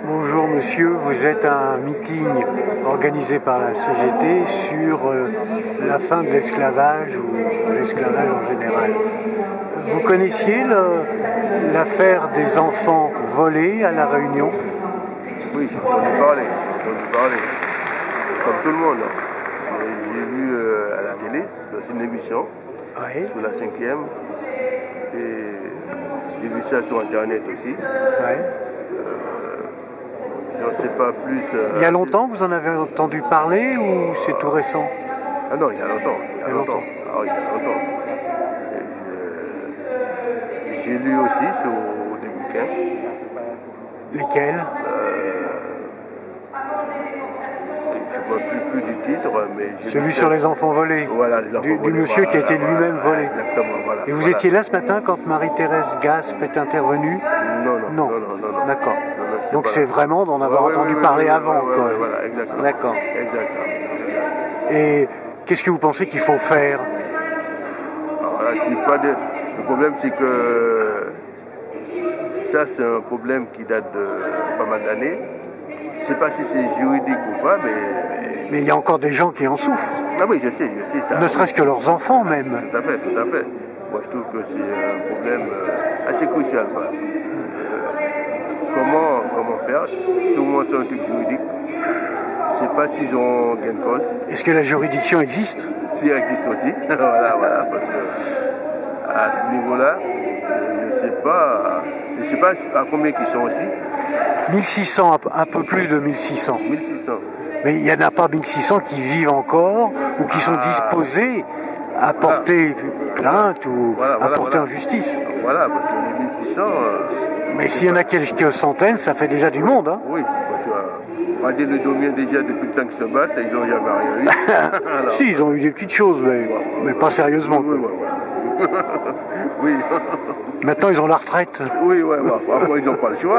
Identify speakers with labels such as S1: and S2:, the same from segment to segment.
S1: Bonjour monsieur, vous êtes à un meeting organisé par la CGT sur la fin de l'esclavage ou l'esclavage en général. Vous connaissiez l'affaire des enfants volés à La Réunion?
S2: Oui, j'ai entendu parler, comme tout le monde. J'ai vu à la télé, dans une émission,
S1: Oui.
S2: sur la 5e, et j'ai vu ça sur Internet aussi.
S1: Oui.
S2: Je ne sais pas plus.
S1: Il y a longtemps, vous en avez entendu parler ou c'est tout récent?
S2: Ah non, il y a longtemps.
S1: Il y a longtemps.
S2: Ah oui, il y a longtemps. Et j'ai lu aussi sur des bouquins.
S1: Lesquels?
S2: Je ne me rappelle plus du titre, mais j'ai
S1: Celui
S2: lu
S1: sur les enfants volés.
S2: Voilà, les enfants volés.
S1: Du monsieur qui a été lui-même volé.
S2: Exactement, voilà.
S1: Et vous étiez là ce matin quand Marie-Thérèse Gasp est intervenue?
S2: Non.
S1: D'accord.
S2: Non,
S1: donc c'est vraiment d'en avoir entendu parler avant.
S2: Voilà, exactement.
S1: D'accord.
S2: Exactement.
S1: Et qu'est-ce que vous pensez qu'il faut faire?
S2: Alors là, je dis pas de... Le problème, c'est que ça, c'est un problème qui date de pas mal d'années. Je ne sais pas si c'est juridique ou pas, mais
S1: il y a encore des gens qui en souffrent.
S2: Ah oui, je sais ça.
S1: Ne serait-ce que leurs enfants même.
S2: Tout à fait. Moi, je trouve que c'est un problème assez crucial. Comment faire? Sûrement c'est un truc juridique. Je ne sais pas s'ils ont gain de cause.
S1: Est-ce que la juridiction existe?
S2: Si elle existe aussi. voilà, parce que à ce niveau-là, je ne sais pas à combien ils sont aussi.
S1: 1600, un peu plus de 1600.
S2: 1600.
S1: Mais il n'y en a pas 1600 qui vivent encore ou qui sont disposés à porter plainte ou à porter en justice.
S2: Voilà, parce que les 1600...
S1: mais s'il y en a quelques centaines, ça fait déjà du monde. Hein.
S2: Oui, parce que regardez le Domien déjà depuis le temps qu'ils se battent, ils n'ont jamais rien eu. Alors,
S1: si, ils ont eu des petites choses, mais pas sérieusement.
S2: Oui.
S1: Maintenant, ils ont la retraite.
S2: Oui, après, ils n'ont pas le choix.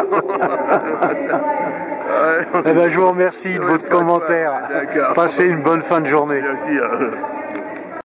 S1: Eh ben, je vous remercie de votre commentaire. Passez une bonne fin de journée.
S2: Merci.